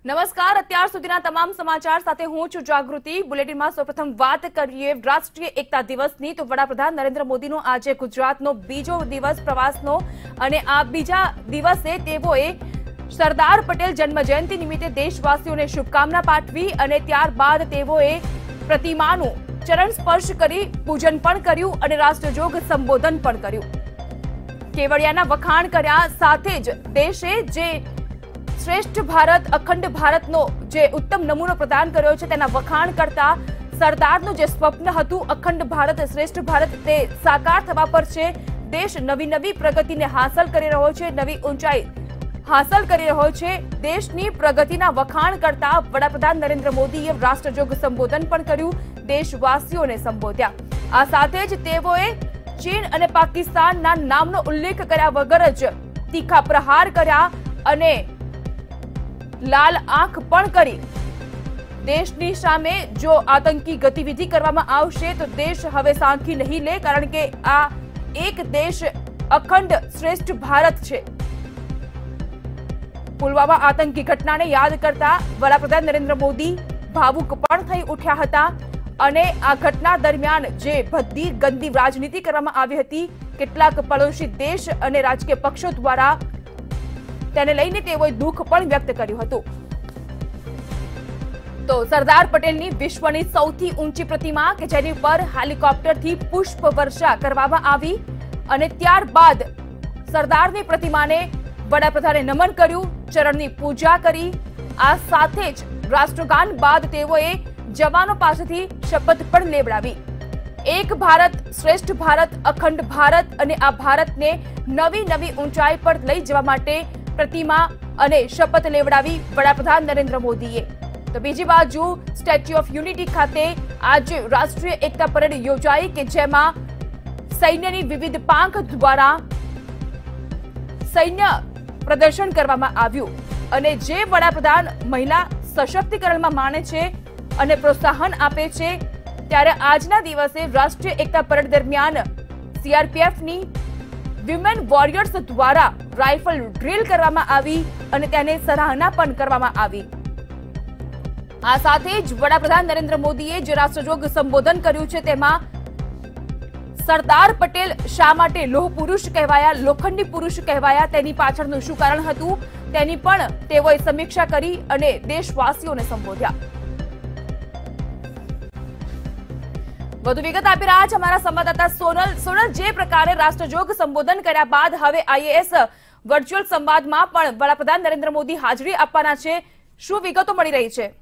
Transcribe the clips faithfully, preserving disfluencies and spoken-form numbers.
નમસ્કાર, અત્યાર સુધીના તમામ સમાચાર સાથે હું છું જાગૃતિ। બુલેટિનમાં સૌપ્રથમ વાત કરીએ રાષ્ટ્રીય એકતા દિવસની। તો વડાપ્રધાન નરેન્દ્ર મોદીનો આજે ગુજરાતનો બીજો દિવસ પ્રવાસનો અને આ બીજા દિવસે તેઓએ સરદાર પટેલ જન્મજયંતિ નિમિત્તે દેશવાસીઓને શુભકામના પાઠવી અને ત્યારબાદ તેઓએ પ્રતિમાનું ચરણ સ્પર્શ કરી પૂજન પણ કર્યું અને રાષ્ટ્રજોગ સંબોધન પણ કર્યું। કેવડિયાના વખાણ કર્યા સાથે જ દેશે જે श्रेष्ठ भारत अखंड भारत नो जे उत्तम नमूनो प्रदान कर्यो छे तेना वखाण करता सरदारनु जे स्वप्न हतुं अखंड भारत श्रेष्ठ भारत ते साकार थवा पर छे। देश नवी नवी प्रगतिने हासिल करी रह्यो छे, नवी ऊंचाई हासिल करी रह्यो छे। देशनी प्रगतिना वखाण करता वडाप्रधान नरेंद्र मोदीए राष्ट्रजोग संबोधन पण कर्युं, देशवासीओने संबोध्या। आ साथे ज तेओए चीन अने पाकिस्तानना नामनो उल्लेख कर्या वगर ज तीखा प्रहार कर्या अने लाल आंख पण करी। देशनी सामे जो आतंकी गतिविधि करवामां आवशे तो देश हवे सांखी नहीं ले, कारण के आ एक देश अखंड श्रेष्ठ भारत छे। पुलवामा आतंकी घटनाने याद करता वडाप्रधान नरेंद्र मोदी भावुक पण थई उठ्या हता अने आ घटना दरमियान जे बधी गंदी राजनीति करवामां आवी हती, केटलाक पड़ोशी देश अने राजकीय पक्षों द्वारा તેને લઈને તેઓએ દુઃખ પણ વ્યક્ત કર્યું હતું। તો સરદાર પટેલની વિશ્વની સૌથી ઊંચી પ્રતિમા કે જેની પર હેલિકોપ્ટરથી પુષ્પ વર્ષા કરવામાં આવી અને ત્યારબાદ સરદારની પ્રતિમાને વડાપ્રધાને નમન કર્યું, ચરણની પૂજા કરી। આ સાથે જ રાષ્ટ્રગાન બાદ તેઓએ જવાનો પાસેથી શપથ પણ લેવડાવી। એક ભારત શ્રેષ્ઠ ભારત અખંડ ભારત અને આ ભારતને નવી નવી ઊંચાઈ પર લઈ જવા માટે प्रतिमा अने शपथ लेवडावी वडाप्रधान नरेंद्र मोदीए। तो बीजी बाजू स्टेच्यू ऑफ यूनिटी खाते आज राष्ट्रीय एकता परेड योजाई के जेमा सैन्यनी विविध પાંખ द्वारा सैन्य प्रदर्शन करवामां आव्युं अने जे वडाप्रधान महिला सशक्तिकरणमां माने छे अने प्रोत्साहन आपे छे, त्यारे आजना दिवसे राष्ट्रीय एकता परेड दरमियान सीआरपीएफ नी विमेन वॉरियर्स द्वारा राइफल ड्रिल करवामां आवी अने तेने सराहना पण करवामां आवी। आ साथे ज वडाप्रधान नरेंद्र मोदीए जे राष्ट्रजोग संबोधन कर्युं छे तेमां सरदार पटेल शा माटे लोह पुरुष कहेवाया, लोखंडी पुरुष कहेवाया, तेनी पाछळनुं शुं कारण हतुं तेनी पण तेओए समीक्षा करी अने देशवासीओने संबोध्या। વધુ વિગત આપી રહ્યા છે અમારા સંવાદદાતા સોનલ। સોનલ, જે પ્રકારે રાષ્ટ્રજોગ સંબોધન કર્યા બાદ હવે આઈએએસ વર્ચ્યુઅલ સંવાદમાં પણ વડાપ્રધાન નરેન્દ્ર મોદી હાજરી આપવાના છે, શું વિગતો મળી રહી છે?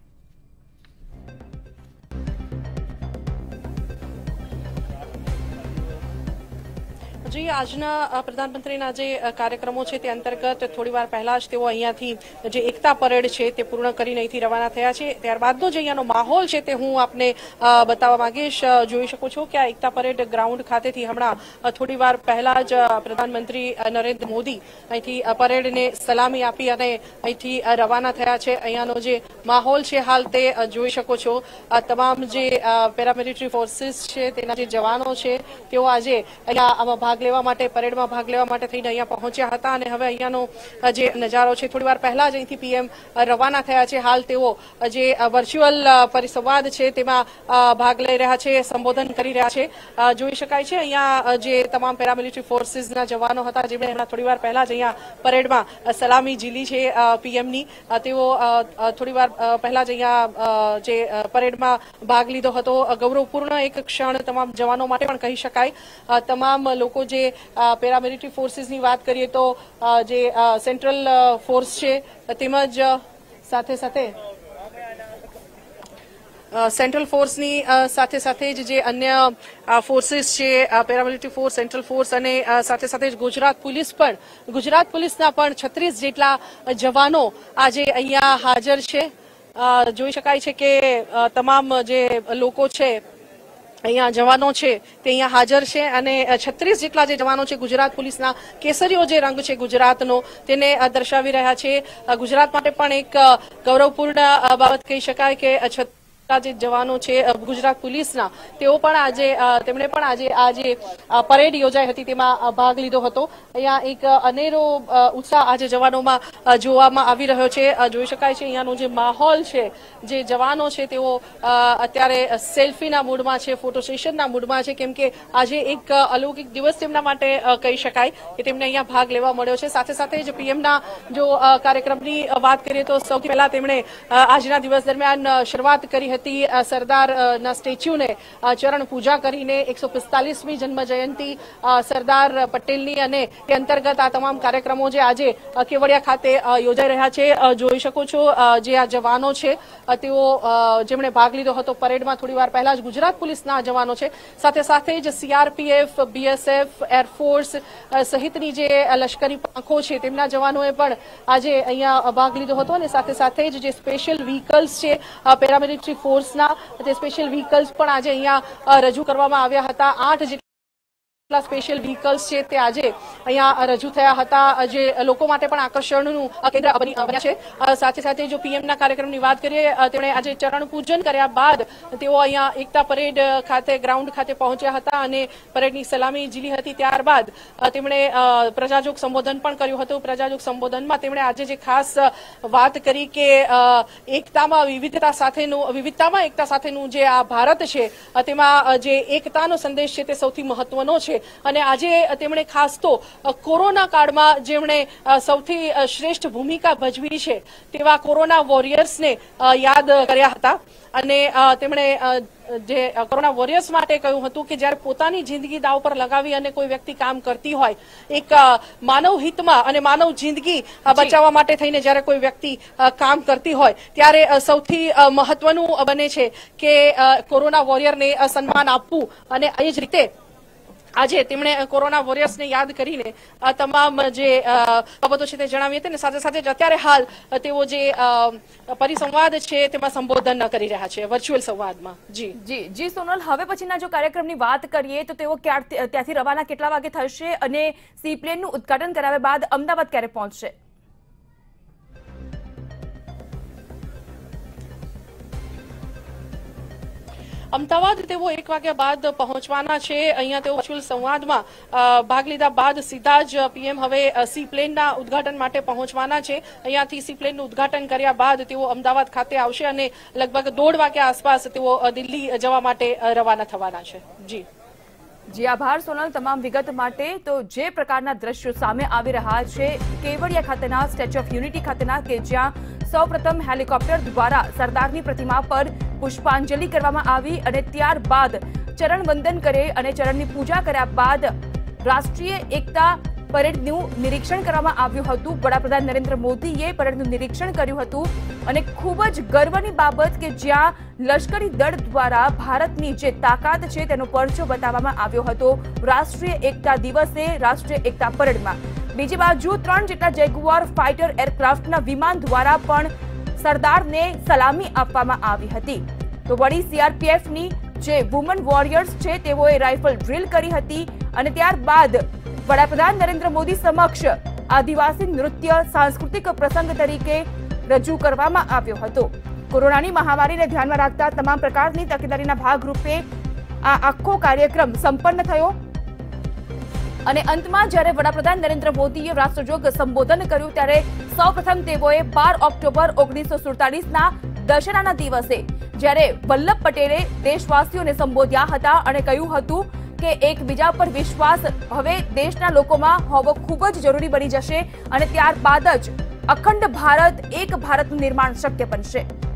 जी आजना प्रधानमंत्रीना जे कार्यक्रमों छे ते अंतर्गत थोड़ीवार पहला ज तेओ अहींयाथी जे एकता परेड छे ते पूर्ण करीने अहींथी रवाना थया छे। त्यारबादनो जे अहींयानो माहोल छे ते हुं आपने बताववा मांगीश। जोई शको छो के आ एकता परेड ग्राउंड खातेथी हमणां थोड़ीवार पहला ज प्रधानमंत्री नरेंद्र मोदी अहींथी परेडने सलामी आपी अने अहींथी रवाना थया छे। अहींयानो जे माहोल छे हाल ते जोई शको छो। तमाम जे पेरामिलिटरी फोर्सिस छे तेना जे जवानो छे तेओ आजे अहींया आमां भाग लेवा माटे परेडमां भाग लेवा माटे थईने अहींया पहोंच्या हता अने हवे अहींयानो जे नजारो छे थोड़ीवार पहला ज अहींथी पीएम रवाना थया छे। हाल तेओ जे वर्च्युअल परिसंवाद छे तेमां भाग लई रह्या छे, संबोधन करी रह्या छे। जोई शकाय छे अहींया जे तमाम पेरामिलिटरी फोर्सिसना जवानो हता जेमणे हमणां थोड़ीवार पहला ज अहींया परेडमां सलामी झीली छे पीएमनी, तेओ थोड़ीवार पहला ज अहींया जे परेडमां भाग लीधो हतो। गौरवपूर्ण एक क्षण तमाम जवानो माटे पण कही शकाय। तमाम लोको जे पेरामिलिटरी फोर्सिसनी वात करीए तो जे सेंट्रल फोर्स छे तेमज साथे साथे सेंट्रल फोर्सनी साथे साथे जे अन्य फोर्सिस छे पेरामिलिटरी फोर्स, सेंट्रल फोर्स अने साथे साथे गुजरात पुलिस पण गुजरात पुलिसना पण छत्रीस जेटला जवानो आज अहींया हाजर छे। जोई शकाय छे के तमाम जे लोको छे अहींया जवानो छे ते अहींया हाजर छे अने छत्रीस जेटला जे जवानो छे गुजरात पुलिसना केसरीओ जे रंग छे गुजरातनो तेने दर्शावी रह्या छे। गुजरात माटे पण एक गौरवपूर्ण बाबत कही शकाय के જે જવાનો છે ગુજરાત પોલીસના તેઓ પણ આજે તેમણે પણ આજે આજે પરેડ યોજાઈ હતી તેમાં ભાગ લીધો હતો। અહીંયા એક અનેરો ઉત્સાહ આજે જવાનોમાં જોવામાં આવી રહ્યો છે। જોઈ શકાય છે અહીંયાનો જે માહોલ છે, જે જવાનો છે તેઓ અત્યારે સેલ્ફીના મૂડમાં છે, ફોટો સેશનના મૂડમાં છે, કેમ કે આજે એક અલૌકિક દિવસ તેમના માટે કહી શકાય કે તેમને અહીંયા ભાગ લેવા મળ્યો છે। સાથે સાથે જ પીએમના જો કાર્યક્રમની વાત કરીએ તો સૌથી પહેલા તેમણે આજના દિવસ દરમિયાન શરૂઆત કરી હતી સરદારના સ્ટેચ્યુને ચરણ પૂજા કરીને એકસો પિસ્તાલીસમી જન્મ જયંતિ સરદાર પટેલની અને તે અંતર્ગત આ તમામ કાર્યક્રમો જે આજે કેવડિયા ખાતે યોજાઈ રહ્યા છે। જોઈ શકો છો જે આ જવાનો છે તેઓ જેમણે ભાગ લીધો હતો પરેડમાં થોડી વાર પહેલા જ ગુજરાત પોલીસના જવાનો છે, સાથે સાથે જ સીઆરપીએફ, બીએસએફ, એરફોર્સ સહિતની જે લશ્કરી પાંખો છે તેમના જવાનોએ પણ આજે અહીંયા ભાગ લીધો હતો અને સાથે સાથે જ જે સ્પેશિયલ વ્હીકલ્સ છે પેરામિલિટરી ફોર્સના તે સ્પેશિયલ વ્હીકલ્સ પણ આજે અહીંયા રજૂ કરવામાં આવ્યા હતા। આઠ જેટલા સ્પેશિયલ વ્હીકલ્સ છે તે આજે અહીંયા રજૂ થયા હતા, જે લોકો માટે પણ આકર્ષણનું કેન્દ્ર બન્યા છે। સાથે સાથે જો પીએમના કાર્યક્રમની વાત કરીએ, તેમણે આજે ચરણ પૂજન કર્યા બાદ તેઓ અહીંયા એકતા પરેડ ખાતે ગ્રાઉન્ડ ખાતે પહોંચ્યા હતા અને પરેડની સલામી ઝીલી હતી। ત્યારબાદ તેમણે પ્રજાજોગ સંબોધન પણ કર્યું હતું। પ્રજાજોગ સંબોધનમાં તેમણે આજે જે ખાસ વાત કરી કે એકતામાં વિવિધતા સાથેનું વિવિધતામાં એકતા સાથેનું જે આ ભારત છે તેમાં જે એકતાનો સંદેશ છે તે સૌથી મહત્વનો છે અને આજે તેમણે ખાસ તો કોરોના કાળમાં જેમણે સૌથી શ્રેષ્ઠ ભૂમિકા ભજવી છે તેવા કોરોના વોરિયર્સને યાદ કર્યા હતા અને તેમણે જે કોરોના વોરિયર્સ માટે કહ્યું હતું કે જ્યારે પોતાની જિંદગી દાવ પર લગાવી અને કોઈ વ્યક્તિ કામ કરતી હોય, એક માનવ હિતમાં અને માનવ જિંદગી બચાવવા માટે થઈને જ્યારે કોઈ વ્યક્તિ કામ કરતી હોય ત્યારે સૌથી મહત્વનું બને છે કે કોરોના વોરિયરને સન્માન આપવું અને એ જ રીતે આજે તેમણે કોરોના વોરિયર્સને યાદ કરીને આ તમામ જે બાબતો છે તે જણાવી હતી અને સાથે સાથે જ અત્યારે હાલ તેઓ જે પરિસંવાદ છે તેમાં સંબોધન કરી રહ્યા છે વર્ચ્યુઅલ સંવાદમાં। જી જી જી સોનલ, હવે પછીના જો કાર્યક્રમની વાત કરીએ તો તેઓ ત્યાંથી રવાના કેટલા વાગે થશે અને સી પ્લેનનું ઉદઘાટન કરાવ્યા બાદ અમદાવાદ ક્યારે પહોંચશે? અમદાવાદ તેઓ એક વાગ્યા બાદ પહોંચવાના છે। અહીંયા તેઓ વર્ચ્યુઅલ સંવાદમાં ભાગ લીધા બાદ સીધા જ પીએમ હવે સી પ્લેનના ઉદઘાટન માટે પહોંચવાના છે। અહીંયાથી સી પ્લેનનું ઉદઘાટન કર્યા બાદ તેઓ અમદાવાદ ખાતે આવશે અને લગભગ દોઢ વાગ્યા આસપાસ તેઓ દિલ્હી જવા માટે રવાના થવાના છે। જી જી આભાર સોનલ તમામ વિગત માટે। તો જે પ્રકારના દ્રશ્યો સામે આવી રહ્યા છે કેવડિયા ખાતેના સ્ટેચ્યુ ઓફ યુનિટી ખાતેના કે જ્યાં સૌપ્રથમ હેલિકોપ્ટર દ્વારા સરદારની પ્રતિમા પર પુષ્પાંજલિ કરવામાં આવી અને ત્યારબાદ ચરણ વંદન કરે અને ચરણની પૂજા કર્યા બાદ રાષ્ટ્રીય એકતા પરેડનું નિરીક્ષણ કરવામાં આવ્યું હતું। વડાપ્રધાન નરેન્દ્ર મોદીએ પરેડનું નિરીક્ષણ કર્યું હતું અને ખૂબ જ ગર્વની બાબત કે જ્યાં લશ્કરી દળ દ્વારા ભારતની જે તાકાત છે તેનો પરચો બતાવવામાં આવ્યો હતો રાષ્ટ્રીય એકતા દિવસે રાષ્ટ્રીય એકતા પરેડમાં। બીજી બાજુ ત્રણ જેટલા જેગુઆર ફાઇટર એરક્રાફ્ટના વિમાન દ્વારા પણ સરદારને સલામી આપવામાં આવી હતી। તો વળી સીઆરપીએફની જે વુમન વોરિયર્સ છે તેઓએ રાઇફલ ડ્રીલ કરી હતી અને ત્યારબાદ વડાપ્રધાન નરેન્દ્ર મોદી સમક્ષ આદિવાસી નૃત્ય સાંસ્કૃતિક પ્રસંગ તરીકે રજૂ કરવામાં આવ્યો હતો। કોરોનાની મહામારીને ધ્યાનમાં રાખતા તમામ પ્રકારની તકેદારીના ભાગરૂપે આ આખો કાર્યક્રમ સંપન્ન થયો અને અંતમાં જ્યારે વડાપ્રધાન નરેન્દ્ર મોદીએ રાષ્ટ્રજોગ સંબોધન કર્યું ત્યારે સૌપ્રથમ તેઓએ બાર ઓક્ટોબર ઓગણીસો સુડતાલીસના દશેરાના દિવસે જ્યારે વલ્લભ પટેલે દેશવાસીઓને સંબોધ્યા હતા અને કહ્યું હતું કે એકબીજા પર વિશ્વાસ હવે દેશના લોકોમાં હોવો ખૂબ જ જરૂરી બની જશે અને ત્યારબાદ જ અખંડ ભારત એક ભારતનું નિર્માણ શક્ય બનશે।